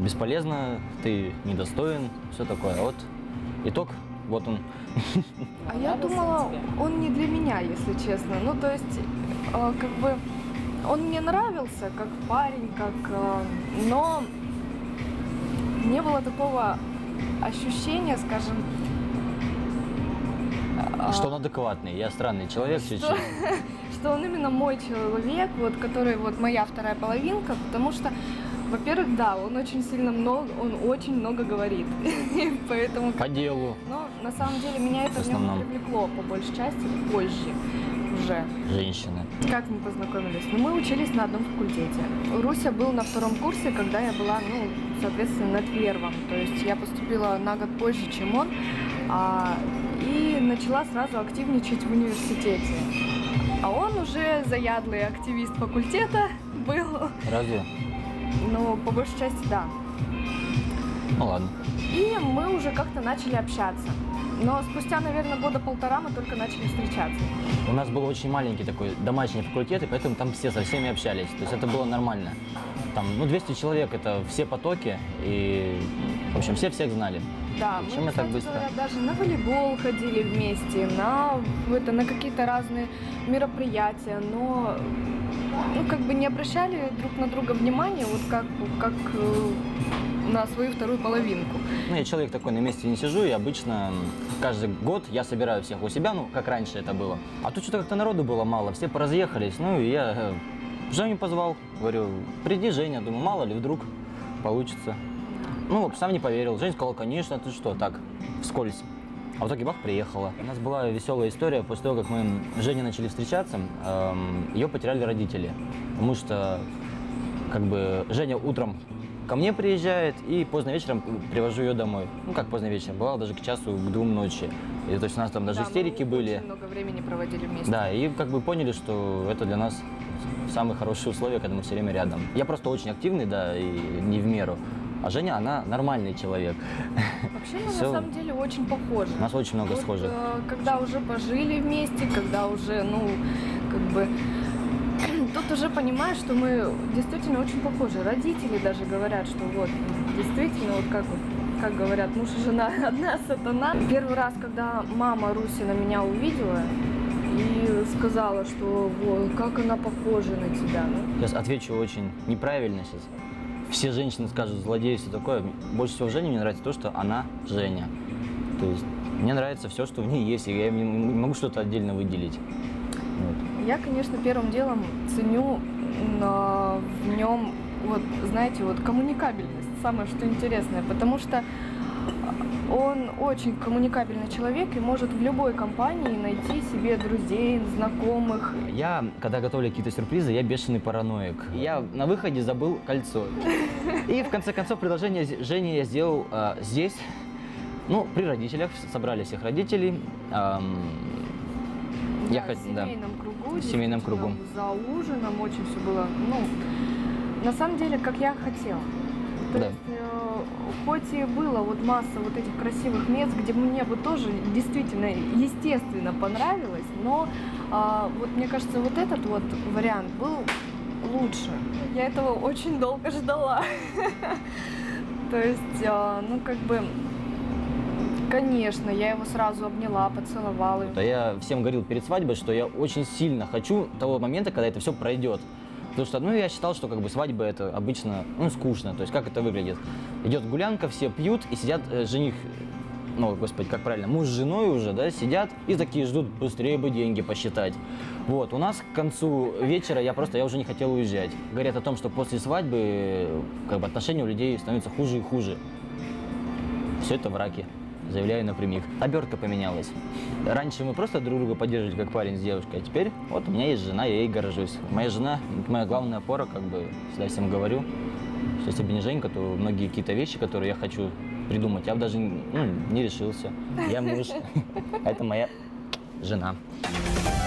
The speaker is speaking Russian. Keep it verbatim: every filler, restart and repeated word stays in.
бесполезно, ты недостоин, все такое. Вот итог, вот он. А я думала, он не для меня, если честно. Ну, то есть, э, как бы, он мне нравился как парень, как, э, но не было такого ощущения, скажем... Э, что он адекватный, я странный человек чуть-чуть. Что, что он именно мой человек, вот, который вот моя вторая половинка, потому что, во-первых, да, он очень сильно много, он очень много говорит, поэтому... По делу. Но на самом деле меня это в нем привлекло по большей части позже уже. Женщины. Как мы познакомились? Ну, мы учились на одном факультете. Руся был на втором курсе, когда я была, ну, соответственно, на первом. То есть я поступила на год позже, чем он, а, и начала сразу активничать в университете. А он уже заядлый активист факультета был. Разве? Ну, по большей части, да. Ну ладно. И мы уже как-то начали общаться. Но спустя, наверное, года полтора мы только начали встречаться. У нас был очень маленький такой домашний факультет, и поэтому там все со всеми общались. То есть это было нормально. Там, ну, двести человек, это все потоки, и, в общем, все всех знали. Да, Зачем мы, мы так кстати быстро? говоря, даже на волейбол ходили вместе, на, это, на какие-то разные мероприятия, но, ну, как бы не обращали друг на друга внимания, вот как, как э, на свою вторую половинку. Ну, я человек такой, на месте не сижу, и обычно каждый год я собираю всех у себя, ну, как раньше это было. А тут что-то как-то народу было мало, все поразъехались, ну, и я Женю позвал, говорю, приди, Женя, думаю, мало ли, вдруг получится. Ну, сам не поверил. Женя сказал, конечно, ты что, так, вскользь. А в итоге бах, приехала. У нас была веселая история. После того, как мы с Женей начали встречаться, эм, ее потеряли родители. Потому что, как бы, Женя утром ко мне приезжает, и поздно вечером привожу ее домой. Ну, как поздно вечером, бывало даже к часу, к двум ночи. И, то есть у нас там даже да, истерики мы были. Очень много времени проводили вместе. Да, и как бы поняли, что это для нас самые хорошие условия, когда мы все время рядом. Я просто очень активный, да, и не в меру. А Женя, она нормальный человек. Вообще мы Всё. на самом деле очень похожи. У нас очень много вот, схожих. Э, когда уже пожили вместе, когда уже, ну, как бы, тут уже понимаешь, что мы действительно очень похожи. Родители даже говорят, что вот, действительно, вот как вот, как говорят, муж и жена одна сатана. Первый раз, когда мама Руси на меня увидела и сказала, что вот, как она похожа на тебя. Ну. Сейчас отвечу очень неправильно сейчас. Все женщины скажут злодей и все такое. Больше всего в Жене мне нравится то, что она Женя. То есть мне нравится все, что в ней есть, и я не могу что-то отдельно выделить. Вот. Я, конечно, первым делом ценю на, в нем, вот, знаете, вот коммуникабельность, самое что интересное, потому что он очень коммуникабельный человек и может в любой компании найти себе друзей, знакомых. Я, когда готовлю какие-то сюрпризы, я бешеный параноик. Я на выходе забыл кольцо. И в конце концов предложение Жене я сделал а, здесь, ну, при родителях, собрали всех родителей. А, да, я в хот... семейном да. кругу. В семейном кругу. За ужином очень все было, ну, на самом деле, как я хотела. То Да. есть, э, хоть и было вот масса вот этих красивых мест, где мне бы тоже действительно, естественно, понравилось, но э, вот мне кажется, вот этот вот вариант был лучше. Я этого очень долго ждала. То есть, э, ну как бы, конечно, я его сразу обняла, поцеловала. Я всем говорил перед свадьбой, что я очень сильно хочу того момента, когда это все пройдет. Потому что, ну, я считал, что как бы свадьба это обычно, ну, скучно. То есть как это выглядит? Идет гулянка, все пьют, и сидят э, жених, ну, господи, как правильно, муж с женой уже, да, сидят и такие ждут, быстрее бы деньги посчитать. Вот, у нас к концу вечера я просто, я уже не хотел уезжать. Говорят о том, что после свадьбы, как бы, отношения у людей становятся хуже и хуже. Все это враки. Заявляю напрямик. Обертка поменялась. Раньше мы просто друг друга поддерживали как парень с девушкой, а теперь вот у меня есть жена, я ей горжусь. Моя жена – это моя главная опора, как бы всегда всем говорю, что если бы не Женька, то многие какие-то вещи, которые я хочу придумать, я бы даже ну, не решился. Я муж, это моя жена.